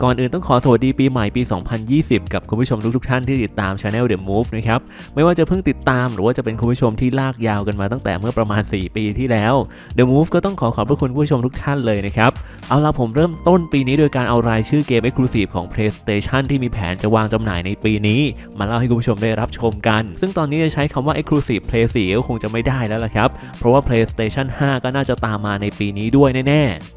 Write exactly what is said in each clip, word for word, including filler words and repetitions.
ก่อนอื่นต้องขอสวัสดีปีใหม่ปี สองพันยี่สิบ กับคุณผู้ชมทุกๆท่านที่ติดตาม Channel The Move นะครับไม่ว่าจะเพิ่งติดตามหรือว่าจะเป็นคุณผู้ชมที่ลากยาวกันมาตั้งแต่เมื่อประมาณสี่ปีที่แล้ว The Move ก็ต้องขอขอบพระคุณผู้ชมทุกท่านเลยนะครับเอาล่ะผมเริ่มต้นปีนี้โดยการเอารายชื่อเกม Exclusive ของ PlayStation ที่มีแผนจะวางจำหน่ายในปีนี้มาเล่าให้คุณผู้ชมได้รับชมกันซึ่งตอนนี้จะใช้คำว่า Exclusive Play สี่ก็คงจะไม่ได้แล้วล่ะครับเพราะว่า PlayStation ห้าก็น่าจะตามมาในปีนี้ด้วยแน่ๆ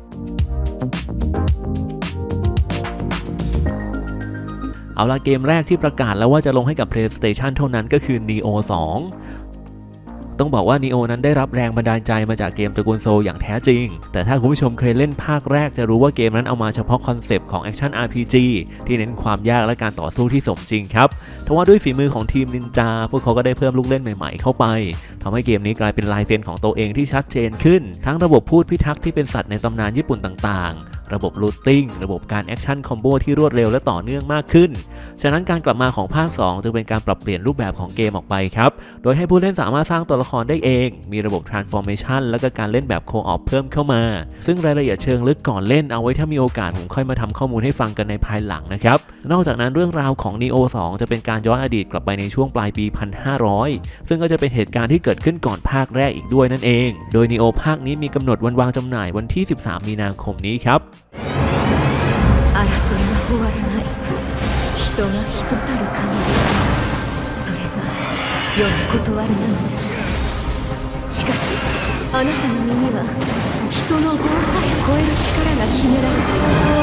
เอาละเกมแรกที่ประกาศแล้วว่าจะลงให้กับ PlayStation เท่านั้นก็คือ Nioh สองต้องบอกว่า Nioh นั้นได้รับแรงบันดาลใจมาจากเกมตระกูลโซลอย่างแท้จริงแต่ถ้าคุณผู้ชมเคยเล่นภาคแรกจะรู้ว่าเกมนั้นเอามาเฉพาะคอนเซปต์ของ Action อาร์ พี จี ที่เน้นความยากและการต่อสู้ที่สมจริงครับทว่าด้วยฝีมือของทีมนินจาพวกเขาก็ได้เพิ่มลูกเล่นใหม่ๆเข้าไปทำให้เกมนี้กลายเป็นลายเซ็นของตัวเองที่ชัดเจนขึ้นทั้งระบบพูดพิทักษ์ที่เป็นสัตว์ในตำนานญี่ปุ่นต่างๆระบบลูตติ้งระบบการแอคชั่นคอมโบที่รวดเร็วและต่อเนื่องมากขึ้นฉะนั้นการกลับมาของภาคสองจึงเป็นการปรับเปลี่ยนรูปแบบของเกมออกไปครับโดยให้ผู้เล่นสามารถสร้างตัวละครได้เองมีระบบ Transformation และก็การเล่นแบบโคออปเพิ่มเข้ามาซึ่งรายละเอียดเชิงลึกก่อนเล่นเอาไว้ถ้ามีโอกาสผมค่อยมาทำข้อมูลให้ฟังกันในภายหลังนะครับนอกจากนั้นเรื่องราวของ Nioh สองจะเป็นการย้อนอดีตกลับไปในช่วงปลายปี หนึ่งพันห้าร้อย ซึ่งก็จะเป็นเหตุการณ์ที่เกิดขึ้นก่อนภาคแรกอีกด้วยนั่นเองโดย Nioh ภาคนี้มีกำหนดวันวางจำหน่ายวันที่สิบสามมีนาคมนี้ครับ争いは終わらない人が人たる限りそれが世の断りなのでしょうしかしあなたの身には人の業さえ超える力が秘められてい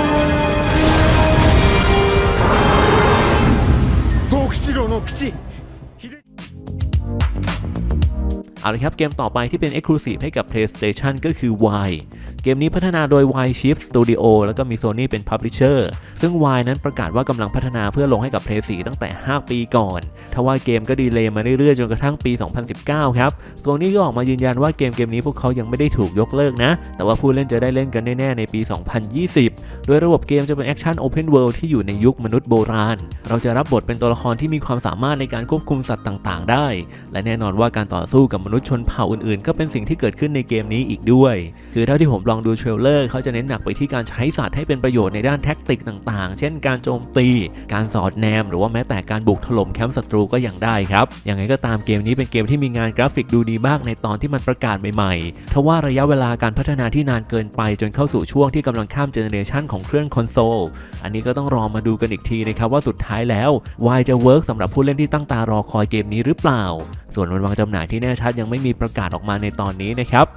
る藤吉郎の口เอาละครับเกมต่อไปที่เป็น Exclusive ให้กับ PlayStation ก็คือ Y เกมนี้พัฒนาโดย Y Chip Studio แล้วก็มี Sony เป็น Publisher ซึ่ง Y นั้นประกาศว่ากำลังพัฒนาเพื่อลงให้กับ Play สี่ตั้งแต่ห้าปีก่อนทว่าเกมก็ดีเลย์มาเรื่อยๆจนกระทั่งปี สองพันสิบเก้า ครับ Sony ก็ออกมายืนยันว่าเกมเกมนี้พวกเขายังไม่ได้ถูกยกเลิกนะแต่ว่าผู้เล่นจะได้เล่นกันแน่ๆในปี สองพันยี่สิบ โดยระบบเกมจะเป็น Action Open World ที่อยู่ในยุคมนุษย์โบราณเราจะรับบทเป็นตัวละครที่มีความสามารถในการควบคุมสัตว์ต่างๆได้และแน่นอนว่าการต่อสู้กับมนุษย์ชนเผ่าอื่นๆก็เป็นสิ่งที่เกิดขึ้นในเกมนี้อีกด้วยคือเท่าที่ผมลองดูเทรลเลอร์เขาจะเน้นหนักไปที่การใช้สัตว์ให้เป็นประโยชน์ในด้านแท็กติกต่างๆเช่นการโจมตีการสอดแนมหรือว่าแม้แต่การบุกถล่มแคมป์ศัตรูก็ยังได้ครับยังไงก็ตามเกมนี้เป็นเกมที่มีงานกราฟิกดูดีมากในตอนที่มันประกาศใหม่ๆทว่าระยะเวลาการพัฒนาที่นานเกินไปจนเข้าสู่ช่วงที่กำลังข้ามเจเนอเรชันของเครื่องคอนโซลอันนี้ก็ต้องรอมาดูกันอีกทีนะครับว่าสุดท้ายแล้ว Y จะเวิร์กสำหรับผู้เล่นที่ตั้งตารอคอยเกมนี้หรือเปล่าส่วนวันวางจำหน่ายที่แน่ชัดยังไม่มีประกาศออกมาในตอนนี้นะครับ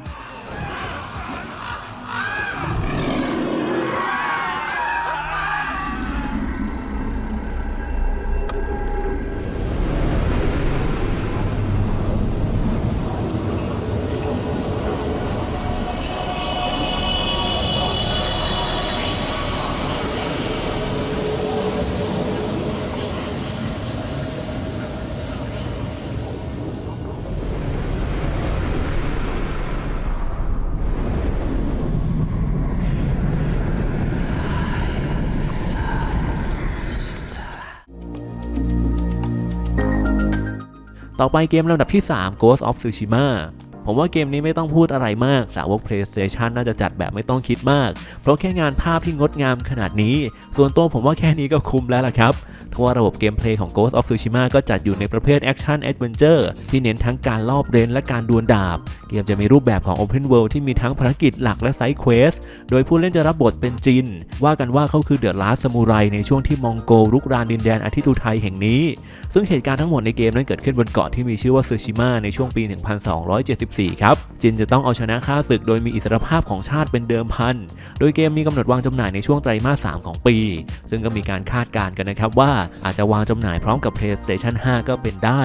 ต่อไปเกมลำดับที่สาม Ghost of Tsushima ผมว่าเกมนี้ไม่ต้องพูดอะไรมากสาวก PlayStation น่าจะจัดแบบไม่ต้องคิดมากเพราะแค่งานภาพที่งดงามขนาดนี้ส่วนตัวผมว่าแค่นี้ก็คุ้มแล้วล่ะครับทว่าระบบเกมเพลย์ของ Ghost of Tsushima ก็จัดอยู่ในประเภท Action Adventure ที่เน้นทั้งการลอบเล่นและการดวลดาบเกมจะมีรูปแบบของ Open World ที่มีทั้งภารกิจหลักและ Side Quest โดยผู้เล่นจะรับบทเป็นจินว่ากันว่าเขาคือ The Last Samurai ในช่วงที่มองโกรุกรานดินแดนอาทิตย์อุทัยแห่งนี้ซึ่งเหตุการณ์ทั้งหมดในเกมนั้นเกิดขึ้นบนเกาะที่มีชื่อว่าซูชิมะในช่วงปี หนึ่งพันสองร้อยเจ็ดสิบสี่ ครับจินจะต้องเอาชนะข้าศึกโดยมีอิสรภาพของชาติเป็นเดิมพันโดยเกมมีกำหนดวางจำหน่ายในช่วงไตรมาสสามของปีซึ่งก็มีการคาดการณ์กันนะครับว่าอาจจะวางจำหน่ายพร้อมกับ PlayStation ห้าก็เป็นได้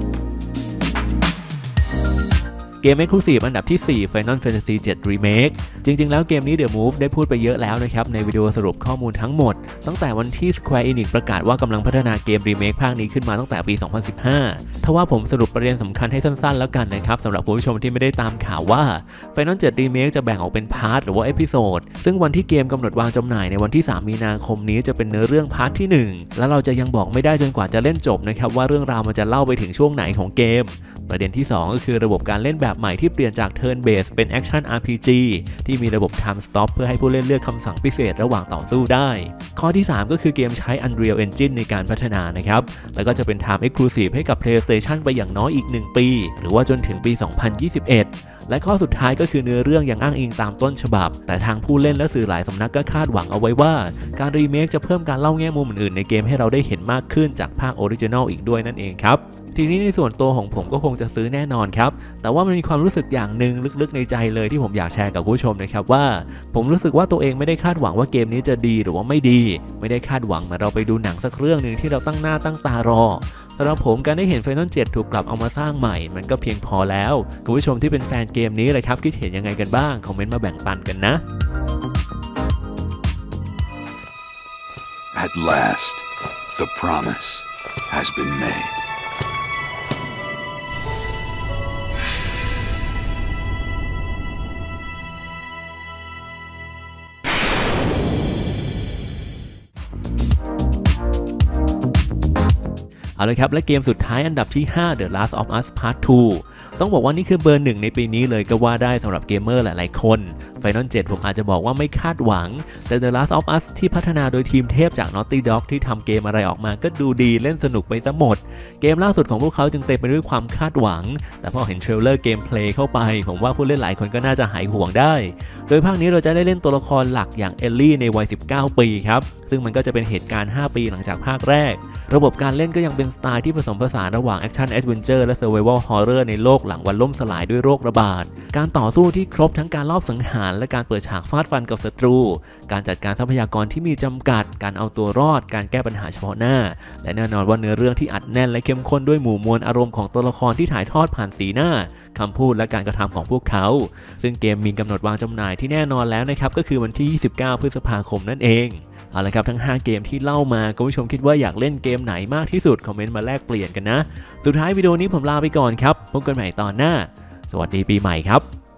เกม Exclusive อันดับที่สี่ Final Fantasy เซเว่น Remake จริงๆแล้วเกมนี้ The Move ได้พูดไปเยอะแล้วนะครับในวิดีโอสรุปข้อมูลทั้งหมดตั้งแต่วันที่ Square Enix ประกาศว่ากำลังพัฒนาเกมรีเมคภาคนี้ขึ้นมาตั้งแต่ปี สองพันสิบห้า ทว่าผมสรุปประเด็นสำคัญให้สั้นๆแล้วกันนะครับสำหรับผู้ชมที่ไม่ได้ตามข่าวว่า Final เซเว่น Remake จะแบ่งออกเป็นพาร์ทหรือว่าเอพิโซดซึ่งวันที่เกมกำหนดวางจำหน่ายในวันที่สามมีนาคมนี้จะเป็นเนื้อเรื่องพาร์ทที่หนึ่งแล้วเราจะยังบอกไม่ได้จนกว่าจะเล่นจบนะครับว่าเรื่องราวมันจะเล่าไปถึงช่วงไหนของเกมประเด็นที่สองก็คือระบบการเล่นแบบใหม่ที่เปลี่ยนจาก Turn Based เป็น Action อาร์ พี จี ที่มีระบบ Time Stop เพื่อให้ผู้เล่นเลือกคำสั่งพิเศษระหว่างต่อสู้ได้ข้อที่สามก็คือเกมใช้ Unreal Engine ในการพัฒนานะครับแล้วก็จะเป็น Time Exclusive ให้กับ PlayStation ไปอย่างน้อยอีกหนึ่งปีหรือว่าจนถึงปี สองพันยี่สิบเอ็ดและข้อสุดท้ายก็คือเนื้อเรื่องยังอ้างอิงตามต้นฉบับแต่ทางผู้เล่นและสื่อหลายสำนักก็คาดหวังเอาไว้ว่าการรีเมคจะเพิ่มการเล่าแง่มุมอื่นๆในเกมให้เราได้เห็นมากขึ้นจากภาคออริจินัลอีกด้วยนั่นเองครับทีนี้ในส่วนตัวของผมก็คงจะซื้อแน่นอนครับแต่ว่ามันมีความรู้สึกอย่างหนึ่งลึกๆในใจเลยที่ผมอยากแชร์กับผู้ชมนะครับว่าผมรู้สึกว่าตัวเองไม่ได้คาดหวังว่าเกมนี้จะดีหรือว่าไม่ดีไม่ได้คาดหวังเหมือนเราไปดูหนังสักเรื่องหนึ่งที่เราตั้งหน้าตั้งตารอสำหรับผมการได้เห็น Final เซเว่น ถูกกลับเอามาสร้างใหม่มันก็เพียงพอแล้วคุณผู้ชมที่เป็นแฟนเกมนี้เลยครับคิดเห็นยังไงกันบ้างคอมเมนต์มาแบ่งปันกันนะ At last, the promise has been made. เอาเลยครับและเกมสุดท้ายอันดับที่ห้า The Last of Us Part ทู ต้องบอกว่านี่คือเบอร์หนึ่งในปีนี้เลยก็ว่าได้สำหรับเกมเมอร์หลายๆคน Final เซเว่น ผมอาจจะบอกว่าไม่คาดหวังแต่ The Last of Us ที่พัฒนาโดยทีมเทพจาก Naughty Dog ที่ทำเกมอะไรออกมาก็ดูดีเล่นสนุกไปซะหมดเกมล่าสุดของพวกเขาจึงเต็มไปด้วยความคาดหวังแต่พอเห็นเทรลเลอร์เกมเพลย์เข้าไปผมว่าผู้เล่นหลายคนก็น่าจะหายห่วงได้โดยภาคนี้เราจะได้เล่นตัวละครหลักอย่างเอลลี่ในวัยสิบเก้าปีครับซึ่งมันก็จะเป็นเหตุการณ์ห้าปีหลังจากภาคแรกระบบการเล่นก็ยังเป็นสไตล์ที่ผสมผสานระหว่างแอคชั่นแอดเวนเจอร์และเซอร์ไววัลฮอร์เรอร์ในโลกหลังวันล่มสลายด้วยโรคระบาดการต่อสู้ที่ครบทั้งการลอบสังหารและการเปิดฉากฟาดฟันกับศัตรูการจัดการทรัพยากรที่มีจำกัดการเอาตัวรอดการแก้ปัญหาเฉพาะหน้าและแน่นอนว่าเนื้อเรื่องที่อัดแน่นและเข้มข้นด้วยหมู่มวลอารมณ์ของตัวละครที่ถ่ายทอดผ่านสีหน้าคำพูดและการกระทำของพวกเขาซึ่งเกมมีกำหนดวางจำหน่ายที่แน่นอนแล้วนะครับก็คือวันที่ยี่สิบเก้าพฤษภาคมนั่นเองเอาละครับทั้งห้าเกมที่เล่ามาคุณผู้ชมคิดว่าอยากเล่นเกมไหนมากที่สุดคอมเมนต์มาแลกเปลี่ยนกันนะสุดท้ายวิดีโอนี้ผมลาไปก่อนครับพบกันใหม่ตอนหน้าสวัสดีปีใหม่ครับ